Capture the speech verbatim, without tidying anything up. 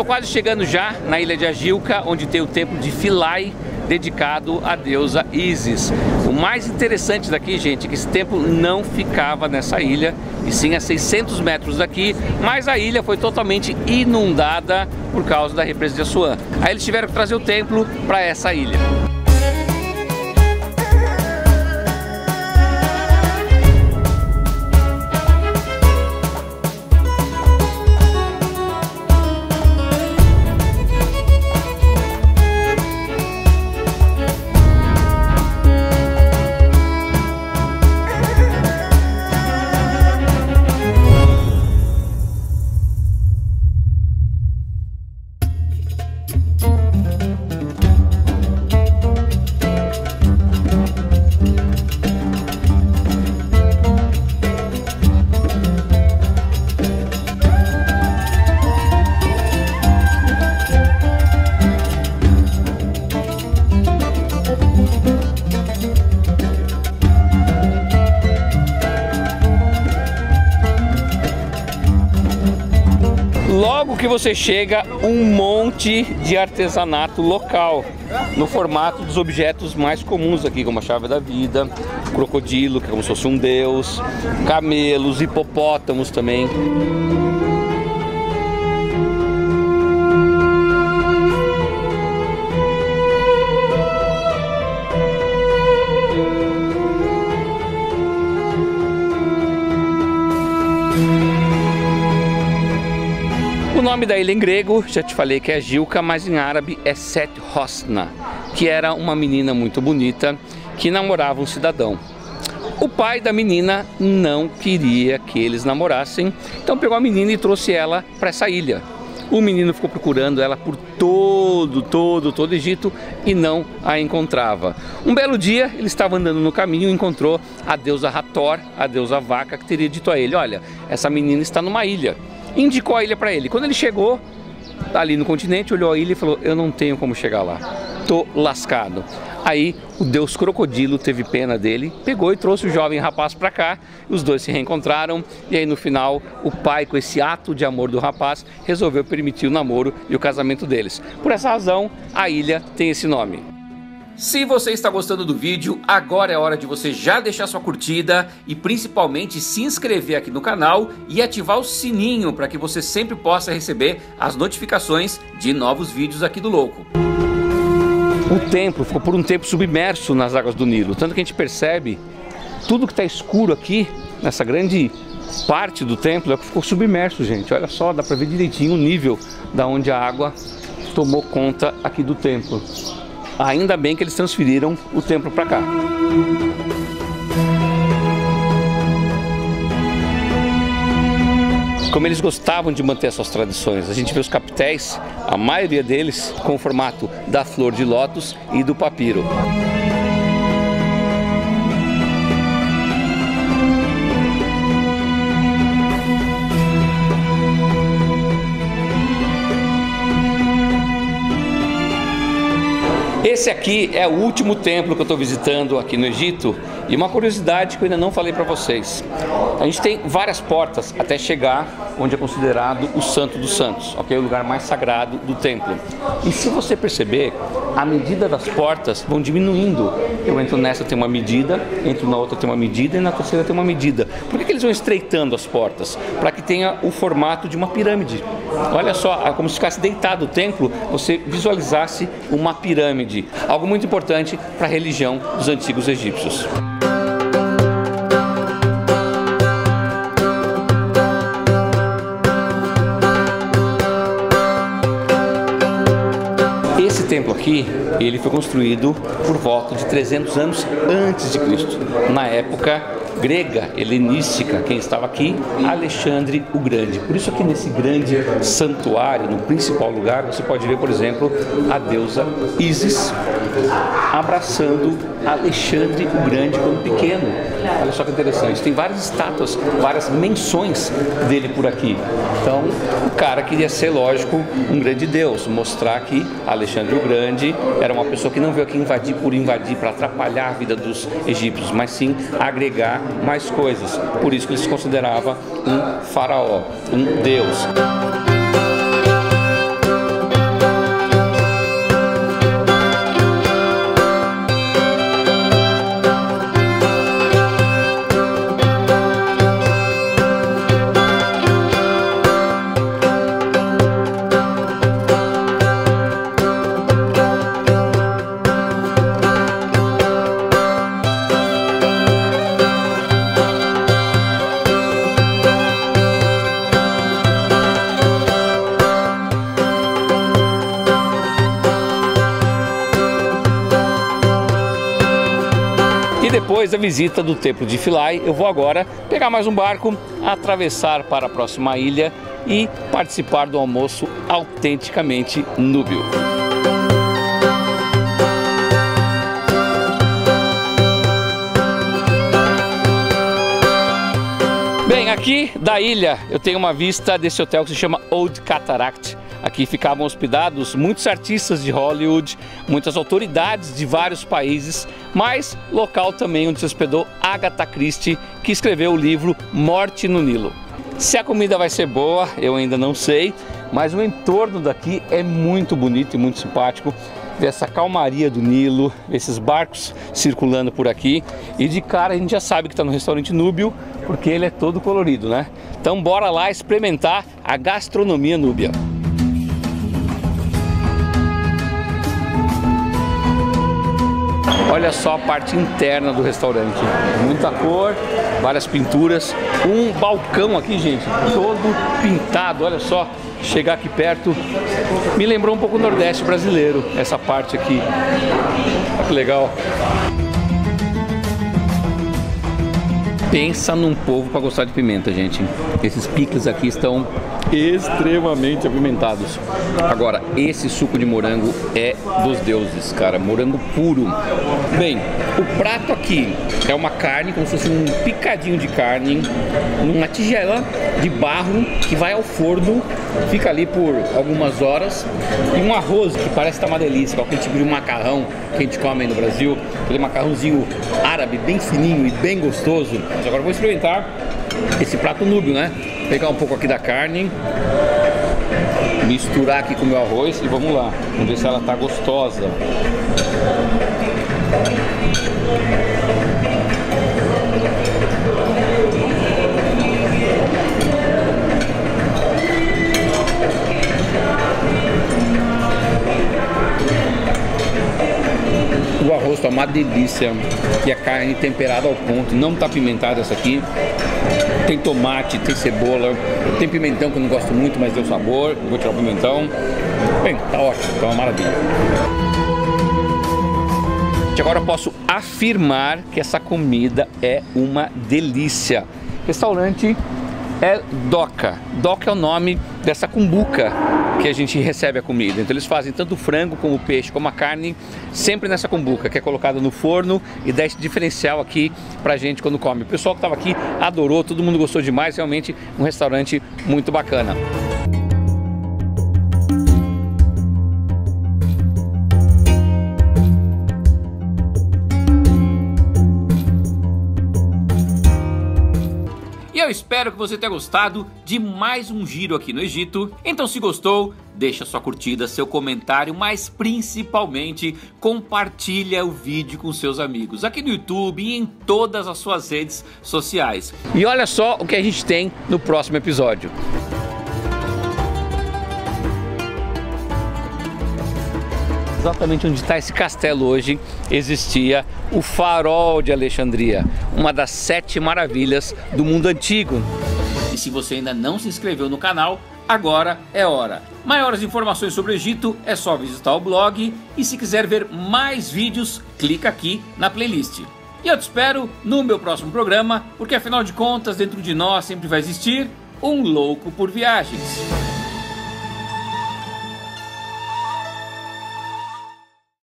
quase chegando já na ilha de Agilca, onde tem o templo de Philae, dedicado à deusa Ísis. O mais interessante daqui, gente, é que esse templo não ficava nessa ilha, e sim a seiscentos metros daqui, mas a ilha foi totalmente inundada por causa da represa de Assuã. Aí eles tiveram que trazer o templo para essa ilha. Logo que você chega, um monte de artesanato local, no formato dos objetos mais comuns aqui, como a chave da vida, crocodilo, que é como se fosse um deus, camelos, hipopótamos também. O nome da ilha em grego, já te falei que é Agilca, mas em árabe é Set Hosna, que era uma menina muito bonita que namorava um cidadão. O pai da menina não queria que eles namorassem, então pegou a menina e trouxe ela para essa ilha. O menino ficou procurando ela por todo, todo, todo o Egito e não a encontrava. Um belo dia, ele estava andando no caminho e encontrou a deusa Hathor, a deusa vaca, que teria dito a ele: olha, essa menina está numa ilha. Indicou a ilha para ele. Quando ele chegou ali no continente, olhou a ilha e falou: eu não tenho como chegar lá, tô lascado. Aí o deus crocodilo teve pena dele, pegou e trouxe o jovem rapaz para cá, os dois se reencontraram, e aí no final o pai, com esse ato de amor do rapaz, resolveu permitir o namoro e o casamento deles. Por essa razão, a ilha tem esse nome. Se você está gostando do vídeo, agora é hora de você já deixar sua curtida e principalmente se inscrever aqui no canal e ativar o sininho para que você sempre possa receber as notificações de novos vídeos aqui do Louco. O templo ficou por um tempo submerso nas águas do Nilo, tanto que a gente percebe tudo que está escuro aqui, nessa grande parte do templo, é o que ficou submerso, gente. Olha só, dá para ver direitinho o nível da onde a água tomou conta aqui do templo. Ainda bem que eles transferiram o templo para cá. Como eles gostavam de manter suas tradições, a gente vê os capitéis, a maioria deles com o formato da flor de lótus e do papiro. Esse aqui é o último templo que eu estou visitando aqui no Egito, e uma curiosidade que eu ainda não falei para vocês. A gente tem várias portas até chegar onde é considerado o Santo dos Santos, ok? O lugar mais sagrado do templo. E se você perceber, a medida das portas vão diminuindo. Eu entro nessa, tem uma medida, entro na outra, tem uma medida, e na terceira tem uma medida. Por que que eles vão estreitando as portas? Para que tenha o formato de uma pirâmide. Olha só, como se ficasse deitado o templo, você visualizasse uma pirâmide. Algo muito importante para a religião dos antigos egípcios. Esse templo aqui, ele foi construído por volta de trezentos anos antes de Cristo, na época grega, helenística. Quem estava aqui? Alexandre o Grande. Por isso aqui nesse grande santuário, no principal lugar, você pode ver, por exemplo, a deusa Ísis abraçando Alexandre o Grande quando pequeno. Olha só que interessante, tem várias estátuas, várias menções dele por aqui. Então, o cara queria ser, lógico, um grande deus, mostrar que Alexandre o Grande era uma pessoa que não veio aqui invadir por invadir, para atrapalhar a vida dos egípcios, mas sim agregar mais coisas. Por isso que ele se considerava um faraó, um deus. Depois da visita do templo de Philae, eu vou agora pegar mais um barco, atravessar para a próxima ilha e participar do almoço autenticamente núbio. Bem, aqui da ilha eu tenho uma vista desse hotel que se chama Old Cataract. Aqui ficavam hospedados muitos artistas de Hollywood, muitas autoridades de vários países, mas local também onde se hospedou Agatha Christie, que escreveu o livro Morte no Nilo. Se a comida vai ser boa, eu ainda não sei, mas o entorno daqui é muito bonito e muito simpático. Ver essa calmaria do Nilo, esses barcos circulando por aqui, e de cara a gente já sabe que está no restaurante núbio, porque ele é todo colorido, né? Então bora lá experimentar a gastronomia núbia. Olha só a parte interna do restaurante, muita cor, várias pinturas, um balcão aqui, gente, todo pintado, olha só, chegar aqui perto, me lembrou um pouco o Nordeste brasileiro, essa parte aqui, olha que legal. Pensa num povo para gostar de pimenta, gente. Esses picles aqui estão extremamente apimentados. Agora, esse suco de morango é dos deuses, cara. Morango puro. Bem, o prato aqui é uma carne, como se fosse um picadinho de carne, numa tigela de barro que vai ao forno, fica ali por algumas horas. E um arroz que parece estar uma delícia, aquele tipo de macarrão que a gente come aí no Brasil. Aquele macarrãozinho árabe, bem fininho e bem gostoso. Mas agora eu vou experimentar esse prato núbio, né? Pegar um pouco aqui da carne, misturar aqui com o meu arroz e vamos lá. Vamos ver se ela tá gostosa. O arroz tá uma delícia e a carne temperada ao ponto, não tá apimentada essa aqui. Tem tomate, tem cebola, tem pimentão que eu não gosto muito, mas deu sabor. Vou tirar o pimentão. Bem, tá ótimo, tá uma maravilha. Agora eu posso afirmar que essa comida é uma delícia. Restaurante é Doca. Doca é o nome dessa cumbuca que a gente recebe a comida. Então eles fazem tanto o frango como o peixe, como a carne, sempre nessa cumbuca, que é colocada no forno e dá esse diferencial aqui pra gente quando come. O pessoal que estava aqui adorou, todo mundo gostou demais, realmente um restaurante muito bacana. E eu espero que você tenha gostado de mais um giro aqui no Egito. Então, se gostou, deixa sua curtida, seu comentário, mas principalmente compartilha o vídeo com seus amigos aqui no YouTube e em todas as suas redes sociais. E olha só o que a gente tem no próximo episódio. Exatamente onde está esse castelo hoje existia o Farol de Alexandria, uma das sete maravilhas do mundo antigo. E se você ainda não se inscreveu no canal, agora é hora. Maiores informações sobre o Egito é só visitar o blog e se quiser ver mais vídeos, clica aqui na playlist. E eu te espero no meu próximo programa, porque afinal de contas, dentro de nós sempre vai existir um louco por viagens.